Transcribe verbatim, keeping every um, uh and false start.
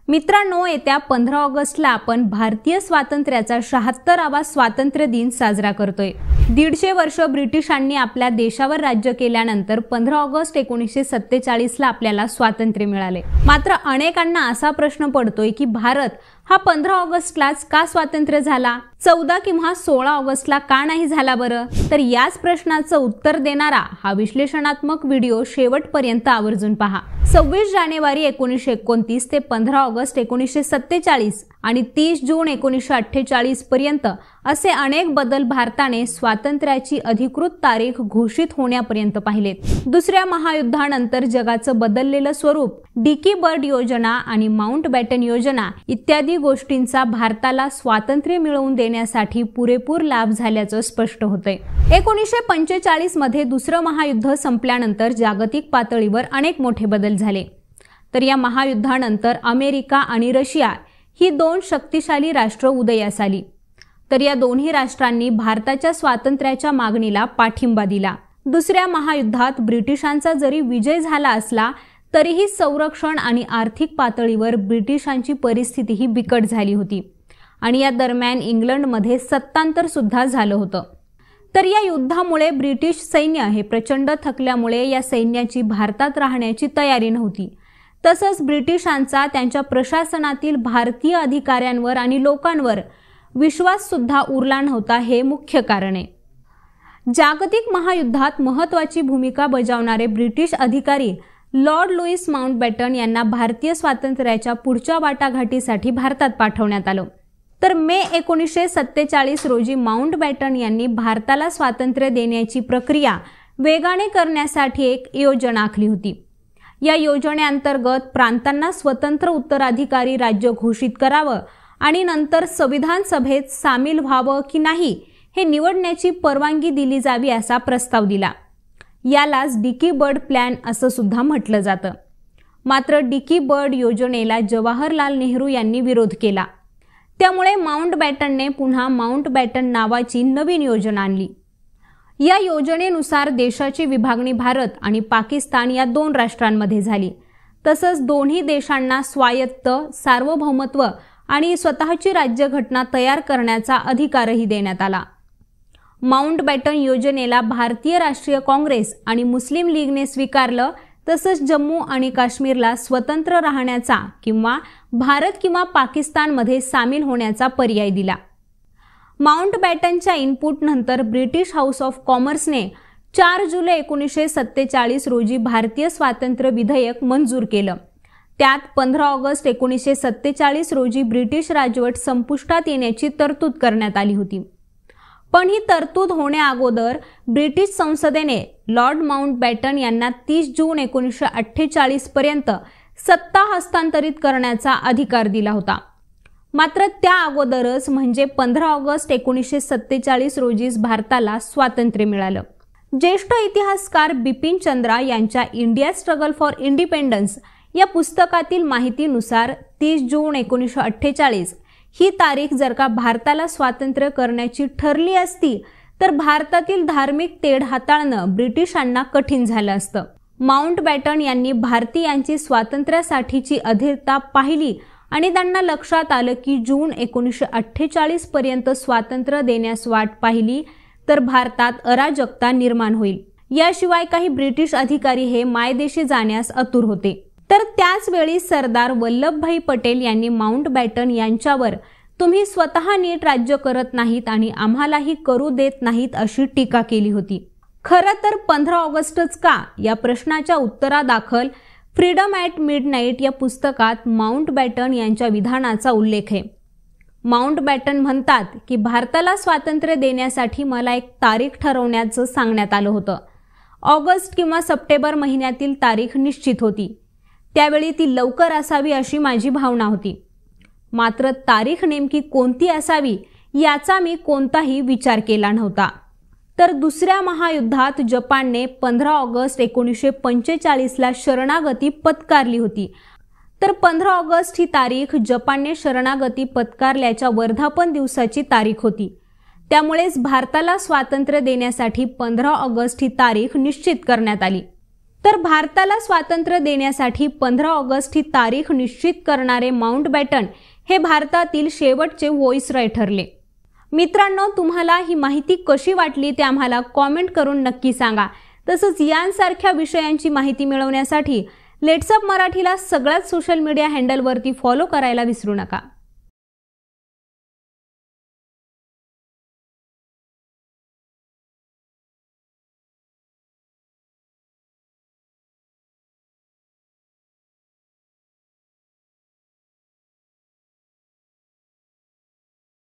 मित्रांनो, येत्या पंधरा ऑगस्टला आपण भारतीय स्वातंत्र्याचा शहात्तरावा स्वातंत्र्य दिन साजरा करतोय। दीडशे वर्ष ब्रिटिशांनी आपल्या देशावर राज्य केल्यानंतर पंधरा ऑगस्ट एकोणीसशे सत्तेचाळीस ला आपल्याला स्वातंत्र्य मिळाले। मात्र अनेकांना असा प्रश्न पडतोय की भारत हा पंधरा ऑगस्टलाच का स्वातंत्र्य झाला, चौदा किंवा सोळा ऑगस्टला का नाही झाला बरं? तर याच प्रश्नाचं उत्तर देणारा हा विश्लेषणात्मक व्हिडिओ शेवटपर्यंत आवर्जून पहा। सव्वीस जानेवारी एकोणीसशे एकोणतीस ते पंधरा ऑगस्ट एकोणीसशे सत्तेचाळीस आणि तीस जून एकोणीसशे अठ्ठेचाळीस पर्यंत असे अनेक बदल भारताने स्वातंत्र्याची अधिकृत तारीख घोषित होण्यापर्यंत पाहिलेत। दुसऱ्या महायुद्धानंतर जगाचं बदललेलं स्वरूप, डिकी बर्ड योजना आणि माउंटबॅटन योजना इत्यादी गोष्टींचा भारताला स्वातंत्र्य मिळवून देण्यासाठी पुरेपूर लाभ झाल्याचं स्पष्ट होतंय। एकोणीसशे पंचेचाळीस मध्ये दुसरं महायुद्ध संपल्यानंतर जागतिक पातळीवर अनेक मोठे बदल झाले। तर या महायुद्धानंतर अमेरिका आणि रशिया ही दोन शक्तिशाली राष्ट्र उदयास आली। तर या दोन्ही राष्ट्रांनी भारताच्या स्वातंत्र्याच्या मागणीला पाठिंबा दिला। दुसऱ्या महायुद्धात ब्रिटिशांचा जरी विजय झाला असला तरीही संरक्षण आणि आर्थिक पातळीवर ब्रिटिशांची परिस्थितीही बिकट झाली होती आणि या दरम्यान इंग्लंडमध्ये सत्तांतर सुद्धा झालं होतं। तर या युद्धामुळे ब्रिटिश सैन्य हे प्रचंड थकल्यामुळे या सैन्याची भारतात राहण्याची तयारी नव्हती। तसंच ब्रिटिशांचा त्यांच्या प्रशासनातील भारतीय अधिकाऱ्यांवर आणि लोकांवर विश्वास सुद्धा उरला नव्हता, हे मुख्य कारण आहे। जागतिक महायुद्धात महत्त्वाची भूमिका बजावणारे ब्रिटिश अधिकारी लॉर्ड लुईस माउंटबॅटन यांना भारतीय स्वातंत्र्याच्या पुढच्या वाटाघाटीसाठी भारतात पाठवण्यात आलं। तर मे एकोणीसशे सत्तेचाळीस रोजी माउंटबॅटन यांनी भारताला स्वातंत्र्य देण्याची प्रक्रिया वेगाने करण्यासाठी एक योजना आखली होती। या योजनेअंतर्गत प्रांतांना स्वतंत्र उत्तराधिकारी राज्य घोषित करावं आणि नंतर संविधान सभेत सामील व्हावं की नाही हे निवडण्याची परवानगी दिली जावी असा प्रस्ताव दिला। यालाच डिकी बर्ड प्लॅन असं सुद्धा म्हटलं जातं। मात्र डिकी बर्ड योजनेला जवाहरलाल नेहरू यांनी विरोध केला। त्यामुळे माउंटबॅटनने पुन्हा माउंटबॅटन नावाची नवीन योजना आणली। या योजनेनुसार देशाची विभागणी भारत आणि पाकिस्तान या दोन राष्ट्रांमध्ये झाली। तसंच दोन्ही देशांना स्वायत्त, सार्वभौमत्व आणि स्वतःची राज्यघटना तयार करण्याचा अधिकारही देण्यात आला। माउंटबॅटन योजनेला भारतीय राष्ट्रीय काँग्रेस आणि मुस्लिम लीगने स्वीकारलं। तसंच जम्मू आणि काश्मीरला स्वतंत्र राहण्याचा किंवा भारत किंवा पाकिस्तानमध्ये सामील होण्याचा पर्याय दिला। माउंटबॅटनच्या इनपुट नंतर ब्रिटिश हाऊस ऑफ कॉमर्सने चार जुलै एकोणीसशे सत्तेचाळीस रोजी भारतीय स्वातंत्र्य विधेयक मंजूर केलं। त्यात पंधरा ऑगस्ट एकोणीसशे सत्तेचाळीस रोजी ब्रिटिश राजवट संपुष्टात येण्याची तरतूद करण्यात आली होती। पण ही तरतूद होण्याअगोदर ब्रिटिश संसदेने लॉर्ड माउंटबॅटन यांना तीस जून एकोणीसशे अठ्ठेचाळीस पर्यंत सत्ता हस्तांतरित करण्याचा अधिकार दिला होता। मात्र त्या अगोदरच म्हणजे पंधरा ऑगस्ट एकोणीसशे सत्तेचाळीस रोजीच भारताला स्वातंत्र्य मिळालं। ज्येष्ठ इतिहासकार बिपिन चंद्रा यांच्या इंडिया स्ट्रगल फॉर इंडिपेंडन्स या पुस्तकातील माहितीनुसार तीस जून एकोणीसशे अठ्ठेचाळीस ही तारीख जर का भारताला स्वातंत्र्य करण्याची ठरली असती तर भारतातील धार्मिक तेढ हाताळणं ब्रिटिशांना कठीण झालं असतं। माउंटबॅटन यांनी भारतीयांची स्वातंत्र्यासाठीची अधीरता पाहिली आणि त्यांना लक्षात आलं की जून एकोणीसशे अठ्ठेचाळीस पर्यंत स्वातंत्र्य देण्यास वाट पाहिली तर भारतात अराजकता निर्माण होईल। याशिवाय काही ब्रिटिश अधिकारी हे मायदेशी जाण्यास आतुर होते। तर त्याच वेळी सरदार वल्लभभाई पटेल यांनी माउंटबॅटन यांच्यावर तुम्ही स्वतः नीट राज्य करत नाहीत आणि आम्हालाही करू देत नाहीत अशी टीका केली होती। खरं तर पंधरा ऑगस्टच का या प्रश्नाच्या उत्तरादाखल फ्रीडम ॲट मिडनाईट या पुस्तकात माउंटबॅटन यांच्या विधानाचा उल्लेख आहे। माउंटबॅटन म्हणतात की भारताला स्वातंत्र्य देण्यासाठी मला एक तारीख ठरवण्याचं सांगण्यात आलं होतं। ऑगस्ट किंवा सप्टेंबर महिन्यातील तारीख निश्चित होती। त्यावेळी ती लवकर असावी अशी माझी भावना होती। मात्र तारीख नेमकी कोणती असावी याचा मी कोणताही विचार केला नव्हता। तर दुसऱ्या महायुद्धात जपानने पंधरा ऑगस्ट एकोणीसशे पंचेचाळीस ला शरणागती पत्कारली होती। तर पंधरा ऑगस्ट ही तारीख जपानने शरणागती पत्कारल्याच्या वर्धापन दिवसाची तारीख होती। त्यामुळेच भारताला स्वातंत्र्य देण्यासाठी पंधरा ऑगस्ट ही तारीख निश्चित करण्यात आली। तर भारताला स्वातंत्र्य देण्यासाठी पंधरा ऑगस्ट ही तारीख निश्चित करणारे माउंटबॅटन हे भारतातील शेवटचे व्हॉइसरॉय ठरले। मित्रांनो, तुम्हाला ही माहिती कशी वाटली ते आम्हाला कॉमेंट करून नक्की सांगा। तसंच यांसारख्या विषयांची माहिती मिळवण्यासाठी लेट्स अप मराठीला सगळ्याच सोशल मीडिया हँडलवरती फॉलो करायला विसरू नका।